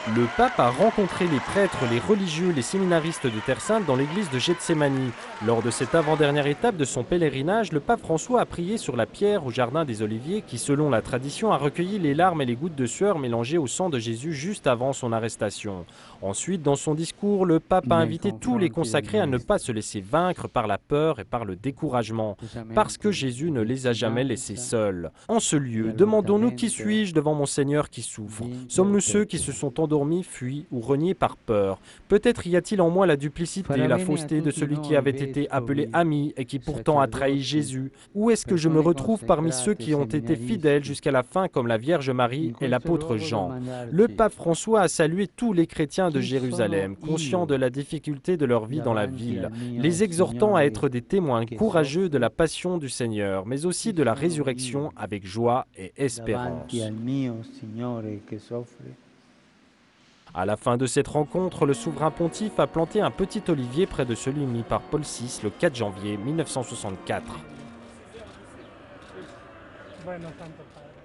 Le pape a rencontré les prêtres, les religieux, les séminaristes de Terre Sainte dans l'église de Gethsémani. Lors de cette avant-dernière étape de son pèlerinage, le pape François a prié sur la pierre au jardin des Oliviers qui, selon la tradition, a recueilli les larmes et les gouttes de sueur mélangées au sang de Jésus juste avant son arrestation. Ensuite, dans son discours, le pape a invité tous les consacrés à ne pas se laisser vaincre par la peur et par le découragement, parce que Jésus ne les a jamais laissés seuls. En ce lieu, demandons-nous qui suis-je devant mon Seigneur qui souffre? Sommes-nous ceux qui se sont endormis, fuis ou reniés par peur? Peut-être y a-t-il en moi la duplicité, la fausseté de celui qui avait été appelé ami et qui pourtant a trahi Jésus? Ou est-ce que je me retrouve parmi ceux qui ont été fidèles jusqu'à la fin comme la Vierge Marie et l'apôtre Jean? Le pape François a salué tous les chrétiens de Jérusalem, conscients de la difficulté de leur vie dans la ville, les exhortant à être des témoins courageux de la passion du Seigneur, mais aussi de la résurrection avec joie et espérance. À la fin de cette rencontre, le souverain pontife a planté un petit olivier près de celui mis par Paul VI le 4 janvier 1964.